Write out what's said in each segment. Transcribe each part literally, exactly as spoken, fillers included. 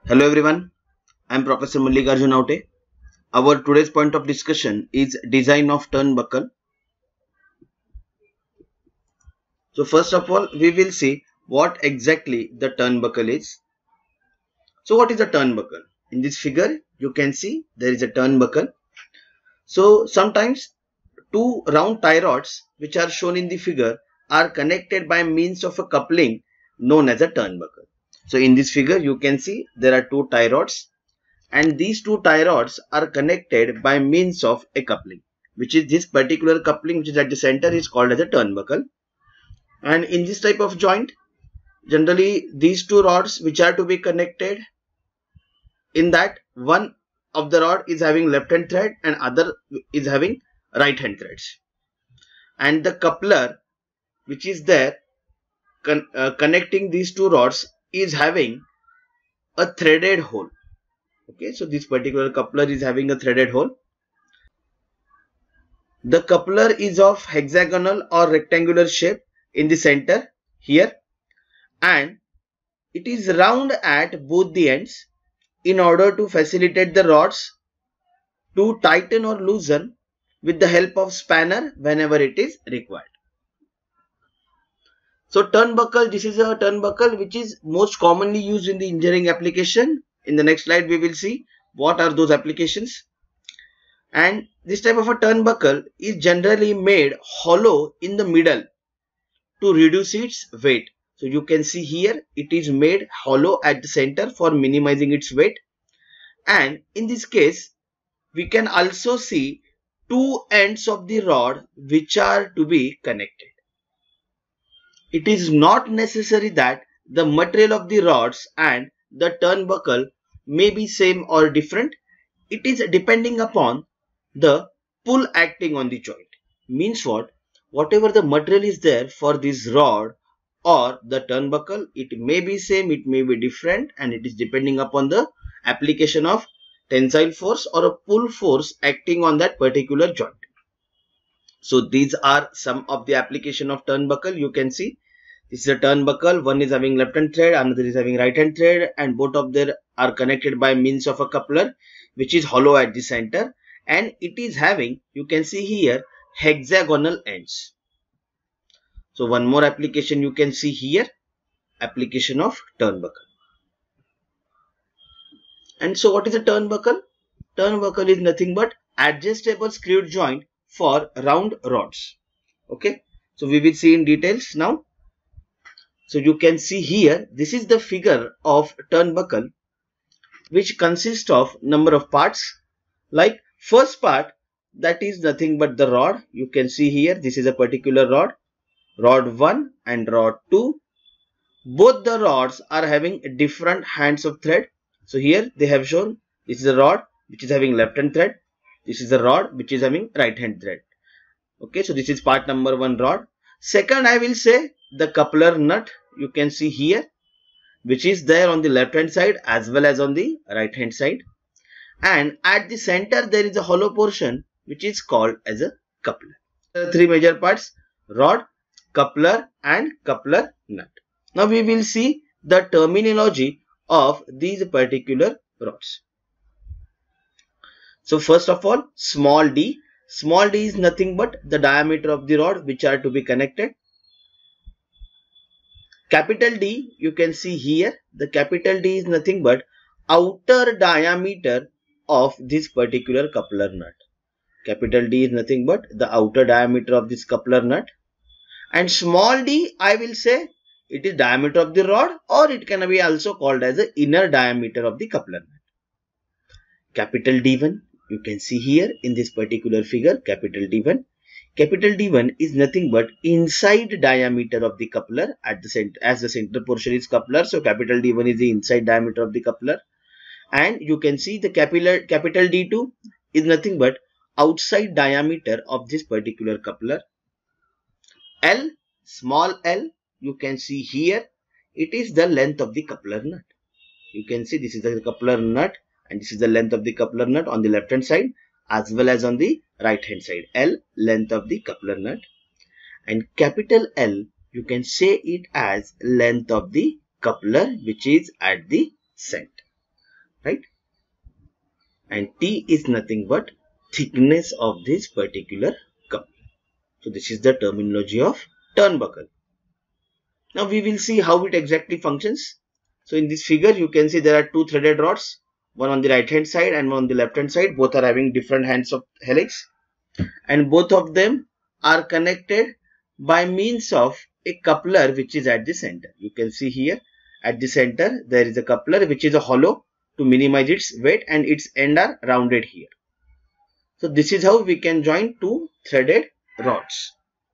Hello everyone, I am Professor Mallikarjun Aute. Our today's point of discussion is design of turnbuckle. So first of all, we will see what exactly the turnbuckle is. So what is a turnbuckle? In this figure, you can see there is a turnbuckle. So sometimes two round tie rods which are shown in the figure are connected by means of a coupling known as a turnbuckle. So in this figure, you can see there are two tie rods. And these two tie rods are connected by means of a coupling, which is this particular coupling which is at the center is called as a turnbuckle. And in this type of joint, generally these two rods which are to be connected, in that one of the rod is having left hand thread and other is having right hand threads. And the coupler which is there con uh, connecting these two rods is having a threaded hole. Okay, so this particular coupler is having a threaded hole. The coupler is of hexagonal or rectangular shape in the center here, and it is round at both the ends in order to facilitate the rods to tighten or loosen with the help of spanner whenever it is required. So turnbuckle, this is a turnbuckle which is most commonly used in the engineering application. In the next slide, we will see what are those applications. And this type of a turnbuckle is generally made hollow in the middle to reduce its weight. So you can see here it is made hollow at the center for minimizing its weight. And in this case, we can also see two ends of the rod which are to be connected. It is not necessary that the material of the rods and the turnbuckle may be same or different. It is depending upon the pull acting on the joint. Means what? Whatever the material is there for this rod or the turnbuckle, it may be same, it may be different, and it is depending upon the application of tensile force or a pull force acting on that particular joint. So these are some of the application of turnbuckle. You can see this is a turnbuckle. One is having left hand thread, another is having right hand thread, and both of them are connected by means of a coupler which is hollow at the center, and it is having, you can see here, hexagonal ends. So one more application you can see here, application of turnbuckle. And so what is a turnbuckle? Turnbuckle is nothing but adjustable screwed joint for round rods. Okay, so we will see in details now. So you can see here, this is the figure of turnbuckle which consists of number of parts. Like first part, that is nothing but the rod. You can see here, this is a particular rod, rod one and rod two. Both the rods are having different hands of thread. So here they have shown, this is a rod which is having left hand thread. This is a rod which is having right hand thread. Okay, so this is part number one rod. Second, I will say the coupler nut, you can see here, which is there on the left hand side as well as on the right hand side. And at the center there is a hollow portion which is called as a coupler. There are three major parts: rod, coupler and coupler nut. Now we will see the terminology of these particular rods. So first of all, small d. Small d is nothing but the diameter of the rod which are to be connected. Capital D, you can see here, the capital D is nothing but outer diameter of this particular coupler nut. Capital D is nothing but the outer diameter of this coupler nut. And small d, I will say it is diameter of the rod, or it can be also called as the inner diameter of the coupler nut. Capital D one, you can see here in this particular figure, capital D one. Capital D one is nothing but inside diameter of the coupler at the center, as the center portion is coupler. So capital D one is the inside diameter of the coupler. And you can see the capital, capital D two is nothing but outside diameter of this particular coupler. L, small l, you can see here, it is the length of the coupler nut. You can see this is the coupler nut and this is the length of the coupler nut on the left hand side as well as on the right hand side. L, length of the coupler nut. And capital L, you can say it as length of the coupler which is at the center. right? And T is nothing but thickness of this particular cup. So this is the terminology of turnbuckle. Now we will see how it exactly functions. So in this figure you can see there are two threaded rods, one on the right hand side and one on the left hand side. Both are having different hands of helix, and both of them are connected by means of a coupler which is at the center. You can see here at the center there is a coupler which is a hollow to minimize its weight, and its end are rounded here. So this is how we can join two threaded rods.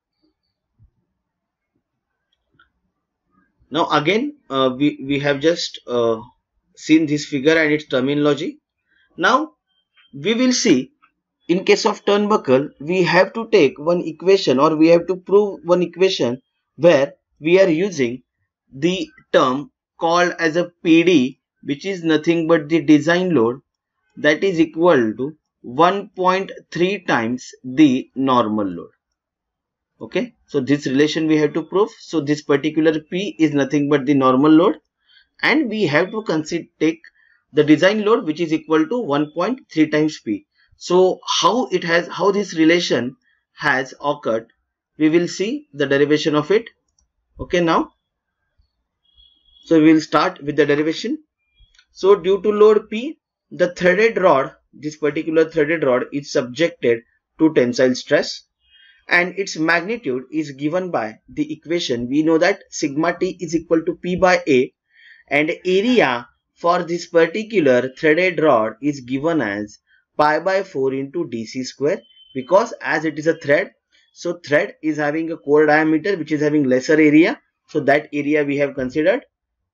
Now again uh, we, we have just uh, seen this figure and its terminology. Now we will see, in case of turnbuckle, we have to take one equation, or we have to prove one equation where we are using the term called as a P D, which is nothing but the design load, that is equal to one point three times the normal load. Okay, so this relation we have to prove. So this particular P is nothing but the normal load, and we have to consider take the design load which is equal to one point three times P. So how it has, how this relation has occurred, we will see the derivation of it. Okay, now, so we will start with the derivation. So due to load P, the threaded rod, this particular threaded rod is subjected to tensile stress, and its magnitude is given by the equation. We know that sigma T is equal to P by A, and area for this particular threaded rod is given as pi by four into dc square, because as it is a thread, so thread is having a core diameter which is having lesser area, so that area we have considered.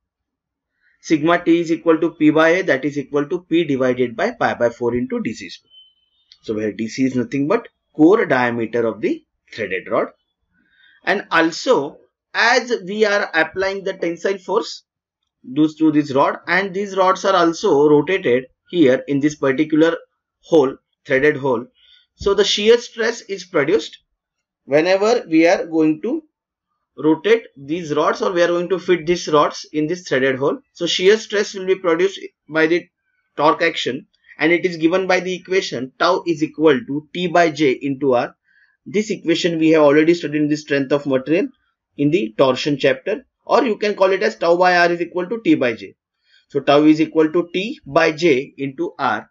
Sigma T is equal to P by A, that is equal to P divided by pi by four into dc square. So where dc is nothing but core diameter of the threaded rod, and also as we are applying the tensile force due to this rod, and these rods are also rotated here in this particular hole, threaded hole, so the shear stress is produced whenever we are going to rotate these rods, or we are going to fit these rods in this threaded hole. So shear stress will be produced by the torque action, and it is given by the equation tau is equal to T by J into R. This equation we have already studied in the strength of material in the torsion chapter, or you can call it as tau by R is equal to T by J. So tau is equal to T by J into R,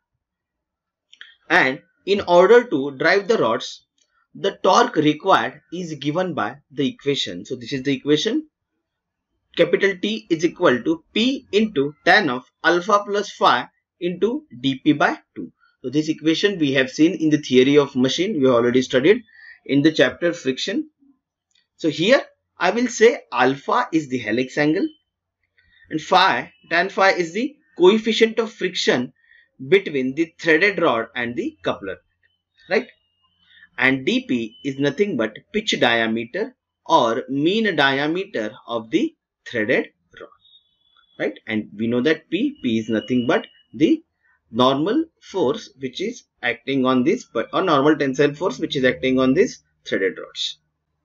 and in order to drive the rods, the torque required is given by the equation. So this is the equation. Capital T is equal to P into tan of alpha plus phi into dP by two. So this equation we have seen in the theory of machine. We have already studied in the chapter friction. So here I will say alpha is the helix angle, and phi, tan phi, is the coefficient of friction between the threaded rod and the coupler, right? And dP is nothing but pitch diameter or mean diameter of the threaded rod, right? And we know that P, P is nothing but the normal force which is acting on this, but or normal tensile force which is acting on these threaded rods.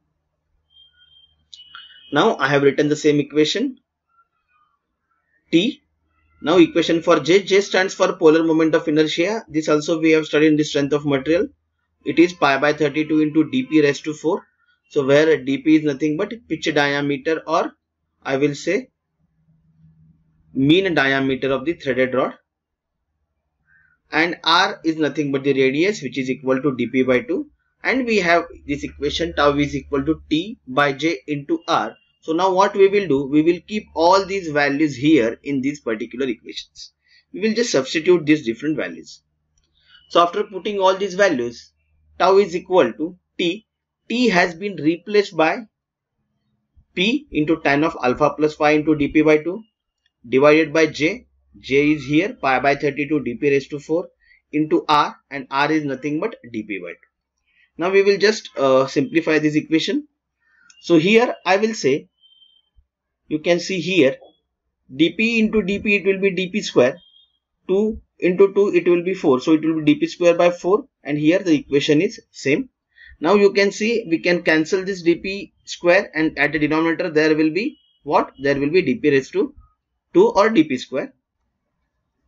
Now I have written the same equation T. Now equation for J, J stands for polar moment of inertia. This also we have studied in the strength of material. It is pi by thirty-two into dP raised to four. So where dP is nothing but pitch diameter, or I will say mean diameter of the threaded rod, and R is nothing but the radius which is equal to dP by two, and we have this equation tau is equal to T by J into R. So now what we will do, we will keep all these values here in these particular equations. We will just substitute these different values. So after putting all these values, tau is equal to T. T has been replaced by P into tan of alpha plus phi into dP by two divided by J. J is here pi by thirty-two dP raised to four into R, and R is nothing but dP by two. Now we will just uh, simplify this equation. So here I will say, you can see here dP into dP, it will be dP square, two into two, it will be four, so it will be dP square by four, and here the equation is same. Now you can see we can cancel this dP square, and at the denominator there will be what? There will be dP raised to two or dP square,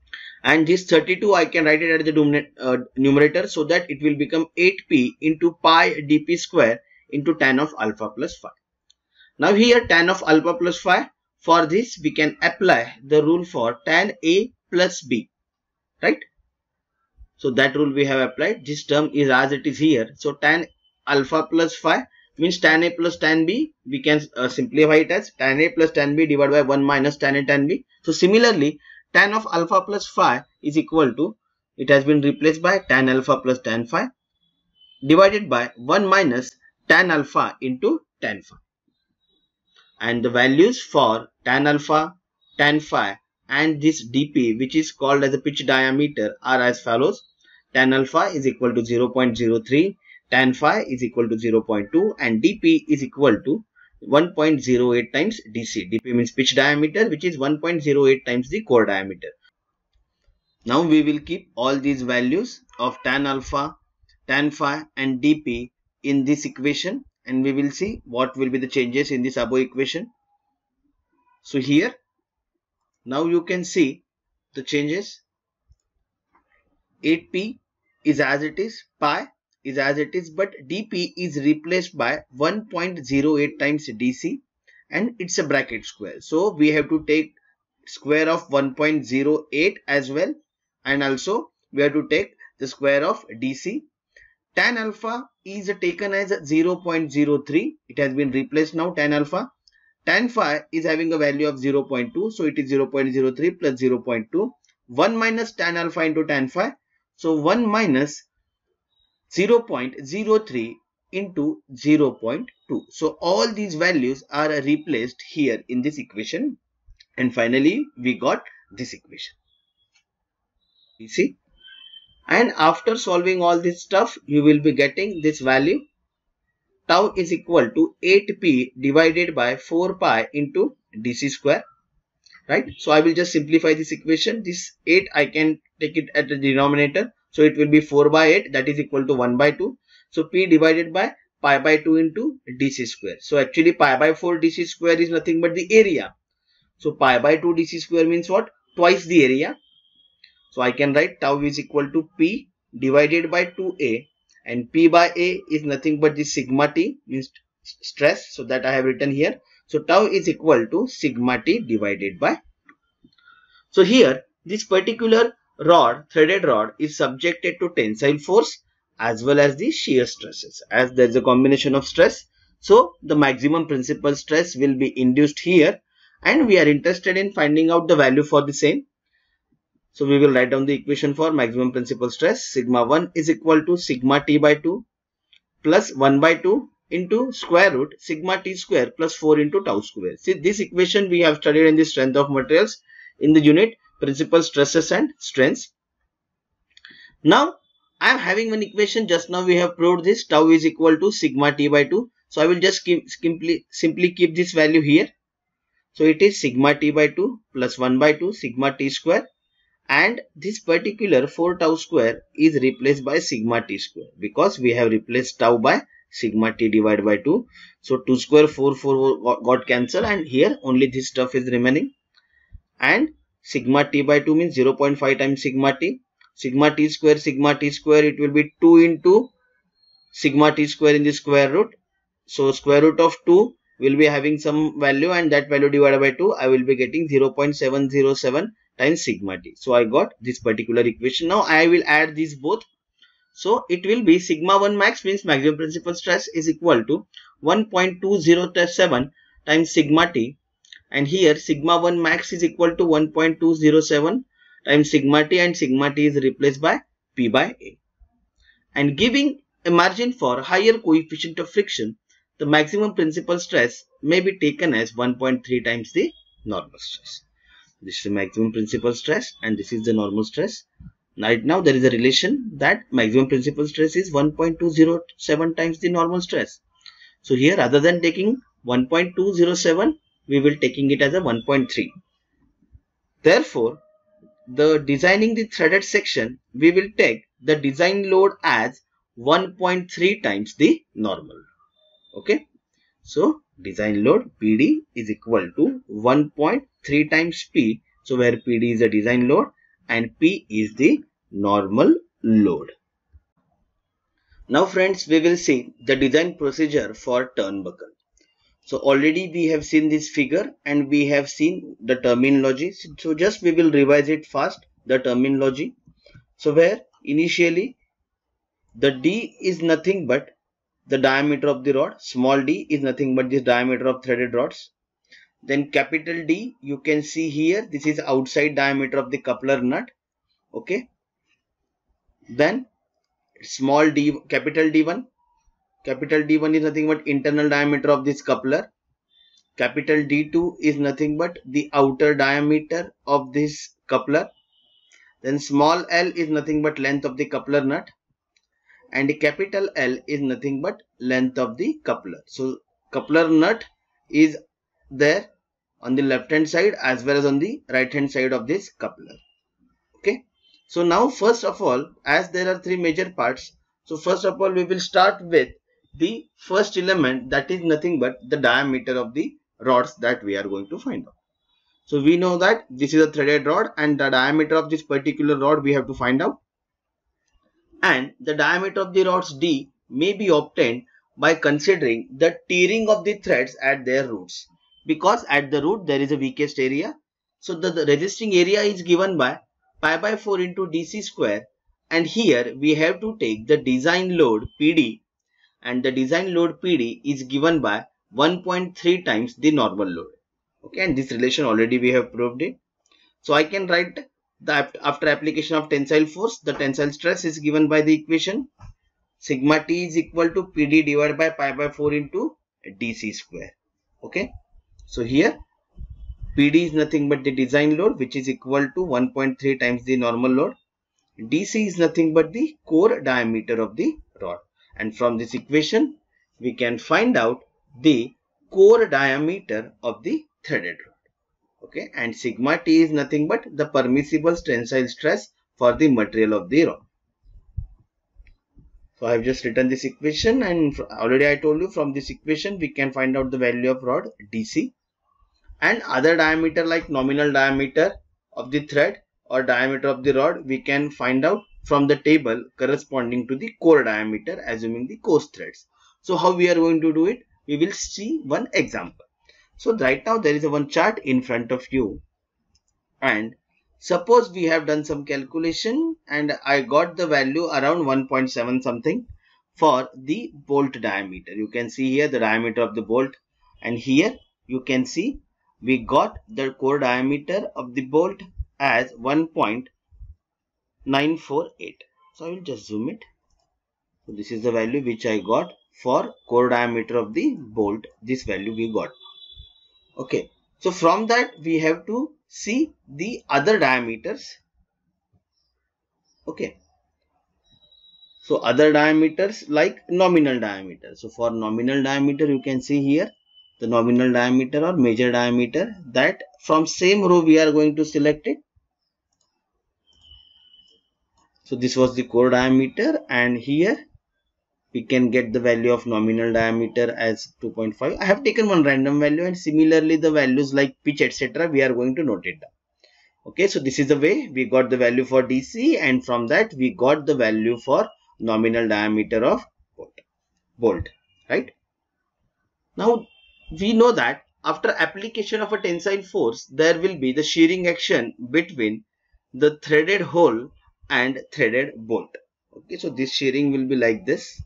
and this thirty-two I can write it at the uh, numerator, so that it will become eight p into pi dp square into tan of alpha plus phi. Now here tan of alpha plus phi, for this we can apply the rule for tan a plus b, right? So that rule we have applied. This term is as it is here. So tan alpha plus phi means tan a plus tan b. We can uh, simplify it as tan a plus tan b divided by one minus tan a tan b. So similarly, tan of alpha plus phi is equal to, it has been replaced by tan alpha plus tan phi divided by one minus tan alpha into tan phi. And the values for tan alpha, tan phi and this dp, which is called as the pitch diameter, are as follows. Tan alpha is equal to zero point zero three, tan phi is equal to zero point two, and dp is equal to one point zero eight times dc. Dp means pitch diameter, which is one point zero eight times the core diameter. Now we will keep all these values of tan alpha, tan phi and dp in this equation, and we will see what will be the changes in this above equation. So here, now you can see the changes. eight p is as it is, pi is as it is, but dp is replaced by one point zero eight times dc, and it's a bracket square. So we have to take square of one point zero eight as well, and also we have to take the square of dc. Tan alpha is taken as zero point zero three. It has been replaced now, tan alpha. Tan phi is having a value of zero point two. So it is zero point zero three plus zero point two. one minus tan alpha into tan phi. So one minus zero point zero three into zero point two. So all these values are replaced here in this equation. And finally, we got this equation. You see? And after solving all this stuff, you will be getting this value. Tau is equal to eight p divided by four pi into dc square, right? So I will just simplify this equation. This eight, I can take it at the denominator. So it will be four by eight, that is equal to one by two. So p divided by pi by two into dc square. So actually pi by four dc square is nothing but the area. So pi by two dc square means what? Twice the area. So I can write tau is equal to p divided by two a, and p by a is nothing but the sigma t, means stress. So that I have written here. So tau is equal to sigma t divided by two. So here this particular rod, threaded rod, is subjected to tensile force as well as the shear stresses. As there is a combination of stress, so the maximum principal stress will be induced here, and we are interested in finding out the value for the same. So we will write down the equation for maximum principal stress. Sigma one is equal to sigma t by two plus one by two into square root sigma t square plus four into tau square. See, this equation we have studied in the strength of materials in the unit principal stresses and strains. Now I am having one equation. Just now we have proved this. Tau is equal to sigma t by two. So I will just keep, simply, simply keep this value here. So it is sigma t by two plus one by two sigma t square. And this particular four tau square is replaced by sigma t square, because we have replaced tau by sigma t divided by two. So two square, four, four got cancelled, and here only this stuff is remaining. And sigma t by two means zero point five times sigma t. Sigma t square, sigma t square, it will be two into sigma t square in the square root. So square root of two will be having some value, and that value divided by two, I will be getting zero point seven zero seven times sigma t. So I got this particular equation. Now I will add these both. So it will be sigma one max means maximum principal stress is equal to one point two zero seven times sigma t, and here sigma one max is equal to one point two zero seven times sigma t, and sigma t is replaced by p by a. And giving a margin for higher coefficient of friction, the maximum principal stress may be taken as one point three times the normal stress. This is the maximum principal stress and this is the normal stress. Right now there is a relation that maximum principal stress is one point two zero seven times the normal stress. So here, rather than taking one point two zero seven, we will taking it as a one point three. Therefore, the designing the threaded section, we will take the design load as one point three times the normal. Okay. So design load P D is equal to one point three times P. So where P D is the design load and P is the normal load. Now friends, we will see the design procedure for turnbuckle. So already we have seen this figure and we have seen the terminology. So just we will revise it fast, the terminology. So where initially the D is nothing but the diameter of the rod, small d is nothing but this diameter of threaded rods. Then capital D, you can see here, this is outside diameter of the coupler nut. Okay. Then small d, capital D one, capital D one is nothing but internal diameter of this coupler. Capital D two is nothing but the outer diameter of this coupler. Then small l is nothing but length of the coupler nut. And the capital L is nothing but length of the coupler. So coupler nut is there on the left hand side as well as on the right hand side of this coupler. Okay. So now first of all, as there are three major parts, so first of all we will start with the first element, that is nothing but the diameter of the rods that we are going to find out. So we know that this is a threaded rod and the diameter of this particular rod we have to find out. And the diameter of the rods D may be obtained by considering the tearing of the threads at their roots, because at the root there is a weakest area. So the, the resisting area is given by pi by four into D C square, and here we have to take the design load P D, and the design load P D is given by one point three times the normal load. Okay, and this relation already we have proved it. So I can write that after application of tensile force, the tensile stress is given by the equation sigma T is equal to P D divided by pi by four into D C square. Okay. So here P D is nothing but the design load, which is equal to one point three times the normal load. D C is nothing but the core diameter of the rod. And from this equation, we can find out the core diameter of the threaded rod. Okay, and sigma T is nothing but the permissible tensile stress for the material of the rod. So I have just written this equation, and already I told you from this equation we can find out the value of rod D C, and other diameter like nominal diameter of the thread or diameter of the rod we can find out from the table corresponding to the core diameter, assuming the coarse threads. So how we are going to do it? We will see one example. So right now there is a one chart in front of you, and suppose we have done some calculation and I got the value around one point seven something for the bolt diameter. You can see here the diameter of the bolt, and here you can see we got the core diameter of the bolt as one point nine four eight. So I will just zoom it. So this is the value which I got for core diameter of the bolt. This value we got. Okay, so from that we have to see the other diameters. Okay, so other diameters like nominal diameter. So for nominal diameter you can see here the nominal diameter or major diameter, that from same row we are going to select it. So this was the core diameter, and here we can get the value of nominal diameter as two point five. I have taken one random value, and similarly the values like pitch, etc. we are going to note it down. Okay, so this is the way we got the value for D C, and from that we got the value for nominal diameter of bolt. bolt right? Now we know that after application of a tensile force, there will be the shearing action between the threaded hole and threaded bolt. Okay, so this shearing will be like this.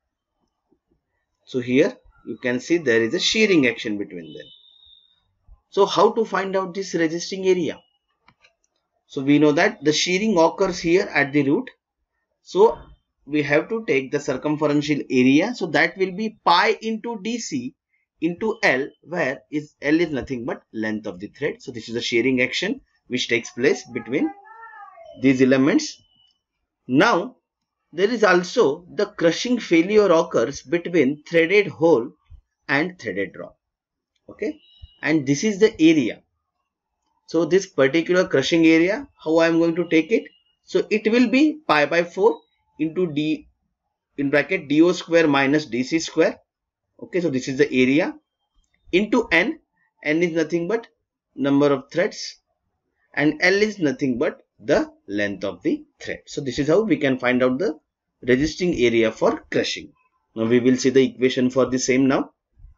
So here you can see there is a shearing action between them. So how to find out this resisting area? So we know that the shearing occurs here at the root. So we have to take the circumferential area. So that will be pi into D C into L, where is L is nothing but length of the thread. So this is the shearing action which takes place between these elements. Now there is also the crushing failure occurs between threaded hole and threaded rod. Okay, and this is the area. So this particular crushing area, how I am going to take it? So it will be pi by four into D in bracket do square minus dc square. Okay, so this is the area into n. N is nothing but number of threads, and L is nothing but the length of the thread. So this is how we can find out the resisting area for crushing. Now we will see the equation for the same now.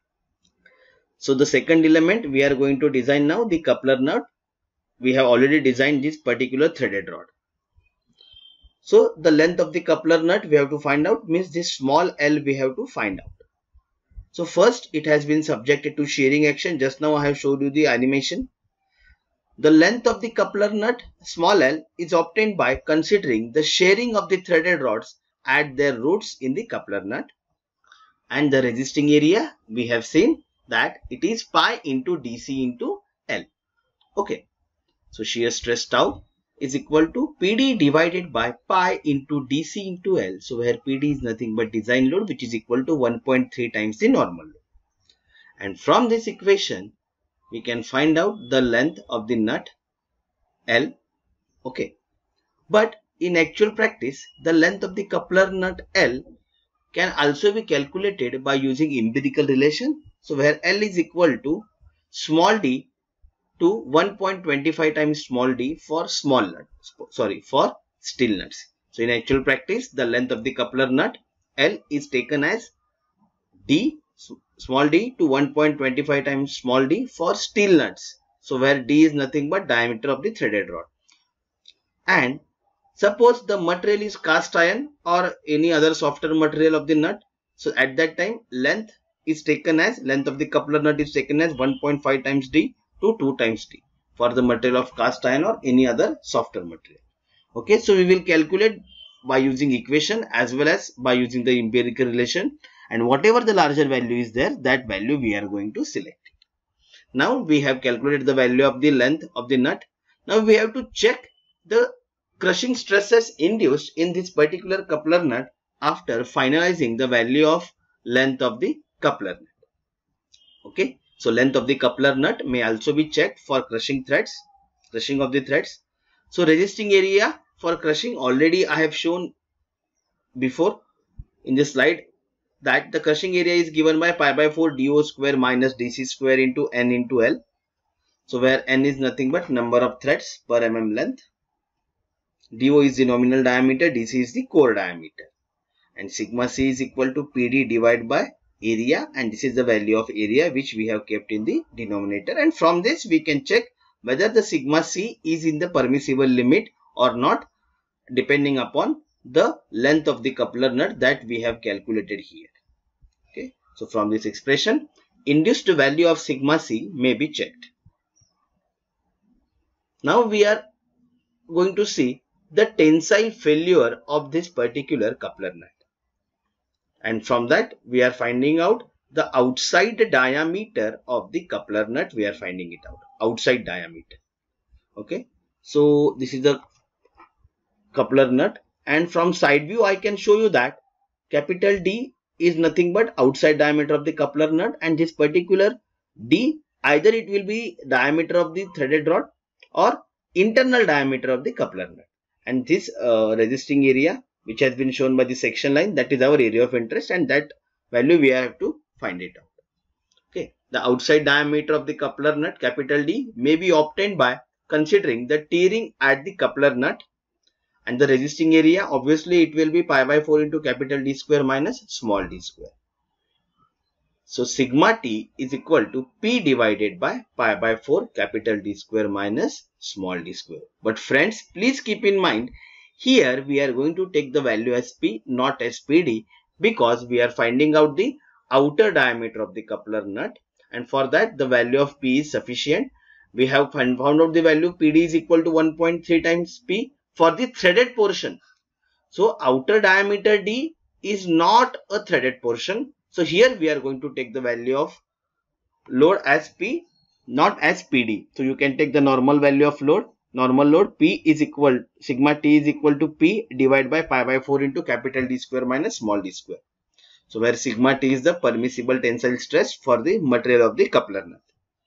So the second element we are going to design now, the coupler nut. We have already designed this particular threaded rod. So the length of the coupler nut we have to find out, means this small L we have to find out. So first it has been subjected to shearing action. Just now I have showed you the animation. The length of the coupler nut small L is obtained by considering the shearing of the threaded rods at their roots in the coupler nut. And the resisting area we have seen that it is pi into D C into L. Okay. So shear stress tau is equal to P D divided by pi into D C into L. So where P D is nothing but design load, which is equal to one point three times the normal load. And from this equation we can find out the length of the nut L. Okay. But in actual practice, the length of the coupler nut L can also be calculated by using empirical relation. So where L is equal to small d to one point two five times small d for small nut, sorry, for steel nuts. So in actual practice, the length of the coupler nut L is taken as d, small d to one point two five times small d for steel nuts. So where d is nothing but diameter of the threaded rod. And suppose the material is cast iron or any other softer material of the nut. So at that time length is taken as, length of the coupler nut is taken as one point five times d to two times d for the material of cast iron or any other softer material. Okay, so we will calculate by using equation as well as by using the empirical relation, and whatever the larger value is there, that value we are going to select. Now we have calculated the value of the length of the nut. Now we have to check the crushing stresses induced in this particular coupler nut after finalizing the value of length of the coupler nut. Okay, so length of the coupler nut may also be checked for crushing threads, crushing of the threads. So resisting area for crushing already I have shown before in this slide that the crushing area is given by pi by four do square minus dc square into n into L. So where n is nothing but number of threads per mm length. Do is the nominal diameter, dc is the core diameter, and sigma c is equal to Pd divided by area, and this is the value of area which we have kept in the denominator. And from this we can check whether the sigma c is in the permissible limit or not, depending upon the length of the coupler nut that we have calculated here. Okay, so from this expression induced value of sigma c may be checked. Now we are going to see the tensile failure of this particular coupler nut, and from that we are finding out the outside diameter of the coupler nut. We are finding it out, outside diameter. Okay, so this is the coupler nut, and from side view I can show you that capital D is nothing but outside diameter of the coupler nut, and this particular D, either it will be diameter of the threaded rod or internal diameter of the coupler nut. And this uh, resisting area which has been shown by the section line, that is our area of interest, and that value we have to find it out. Okay, the outside diameter of the coupler nut capital D may be obtained by considering the tearing at the coupler nut, and the resisting area obviously it will be pi by four into capital D square minus small d square. So sigma t is equal to P divided by pi by four capital D square minus small d square. But friends, please keep in mind, here we are going to take the value as P, not as P D, because we are finding out the outer diameter of the coupler nut, and for that the value of P is sufficient. We have found out the value P D is equal to one point three times P for the threaded portion. So outer diameter D is not a threaded portion. So here we are going to take the value of load as P, not as P D. So you can take the normal value of load. Normal load P is equal, sigma T is equal to P divided by pi by four into capital D square minus small d square. So where sigma T is the permissible tensile stress for the material of the coupler nut.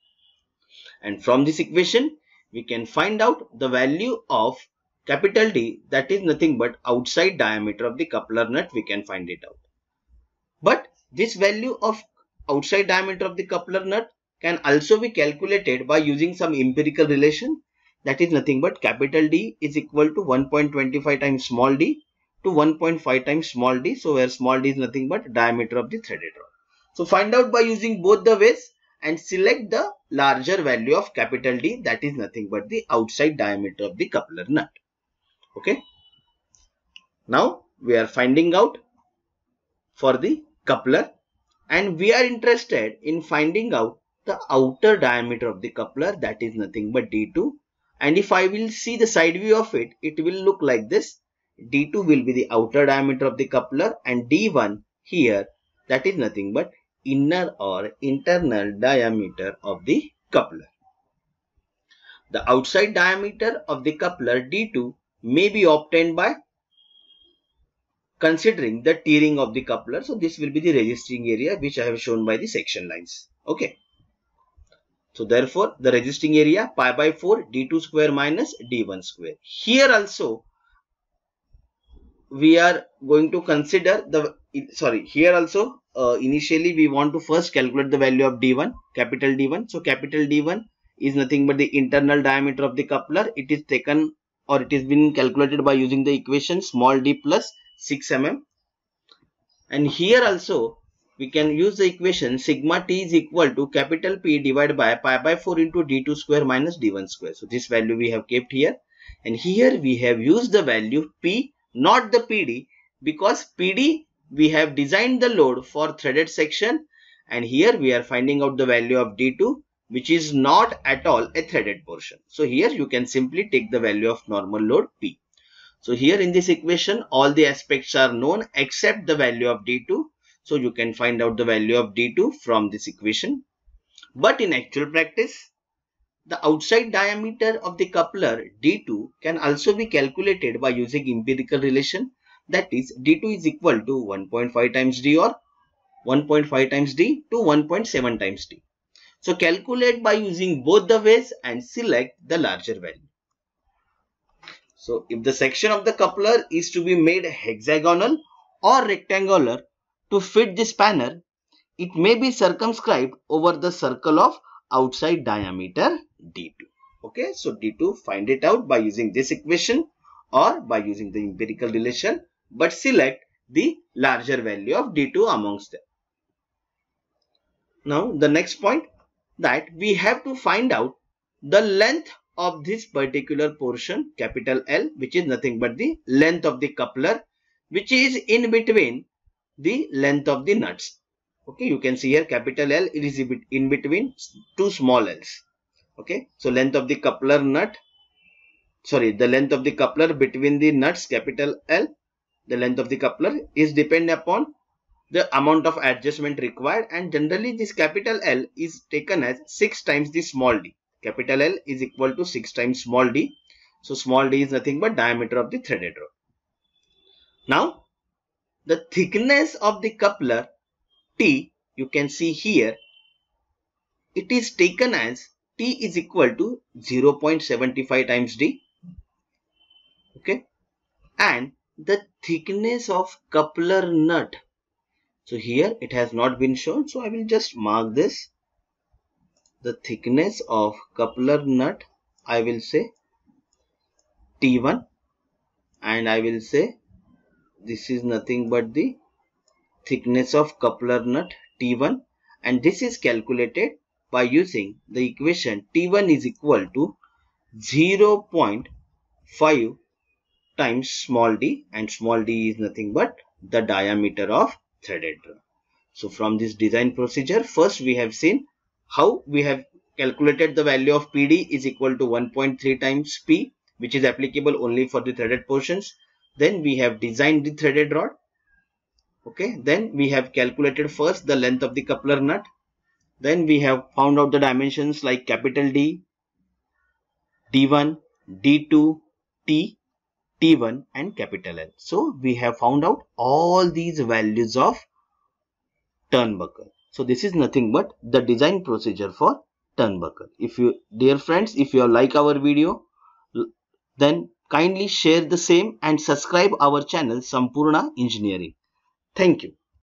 And from this equation we can find out the value of capital D, that is nothing but outside diameter of the coupler nut. We can find it out. But this value of outside diameter of the coupler nut can also be calculated by using some empirical relation, that is nothing but capital D is equal to one point two five times small d to one point five times small d. So where small d is nothing but diameter of the threaded rod. So find out by using both the ways and select the larger value of capital D, that is nothing but the outside diameter of the coupler nut. Okay. Now we are finding out for the coupler, and we are interested in finding out the outer diameter of the coupler, that is nothing but D two. And if I will see the side view of it, it will look like this. D two will be the outer diameter of the coupler, and D one here, that is nothing but inner or internal diameter of the coupler. The outside diameter of the coupler D two may be obtained by considering the tearing of the coupler. So this will be the resisting area which I have shown by the section lines. Okay. So therefore the resisting area pi by four D two square minus D one square. Here also we are going to consider the, sorry, here also uh, initially we want to first calculate the value of D one, capital D one. So capital D one is nothing but the internal diameter of the coupler. It is taken or it is been calculated by using the equation small d plus six millimeters. And here also we can use the equation sigma t is equal to capital P divided by pi by four into D two square minus D one square. So this value we have kept here, and here we have used the value P, not the P D, because P D we have designed the load for threaded section, and here we are finding out the value of D two, which is not at all a threaded portion. So here you can simply take the value of normal load P. So here in this equation all the aspects are known except the value of D two. So you can find out the value of D two from this equation. But in actual practice, the outside diameter of the coupler D two can also be calculated by using empirical relation, that is D two is equal to one point five times D or one point five times D to one point seven times D. So calculate by using both the ways and select the larger value. So if the section of the coupler is to be made hexagonal or rectangular to fit the spanner, it may be circumscribed over the circle of outside diameter D two. Okay, so D two, find it out by using this equation or by using the empirical relation, but select the larger value of D two amongst them. Now the next point, that we have to find out the length of this particular portion capital L, which is nothing but the length of the coupler, which is in between the length of the nuts. Okay, you can see here capital L, it is in between two small l's. Okay, so length of the coupler nut, sorry, the length of the coupler between the nuts capital L, the length of the coupler is dependent upon the amount of adjustment required, and generally this capital L is taken as six times the small d. Capital L is equal to six times small d. So small d is nothing but diameter of the threaded rod. Now the thickness of the coupler T, you can see here, it is taken as T is equal to zero point seven five times D. Okay, and the thickness of coupler nut, so here it has not been shown, so I will just mark this. The thickness of coupler nut, I will say T one, and I will say this is nothing but the thickness of coupler nut T one, and this is calculated by using the equation T one is equal to zero point five times small d, and small d is nothing but the diameter of threaded rod. So from this design procedure, first we have seen how we have calculated the value of P D is equal to one point three times P, which is applicable only for the threaded portions. Then we have designed the threaded rod. Okay, then we have calculated first the length of the coupler nut. Then we have found out the dimensions like capital D, D one, D two, T, T one and capital L. So we have found out all these values of turnbuckle. So this is nothing but the design procedure for turnbuckle. If you, dear friends, if you like our video, then kindly share the same and subscribe our channel Sampurna Engineering. Thank you.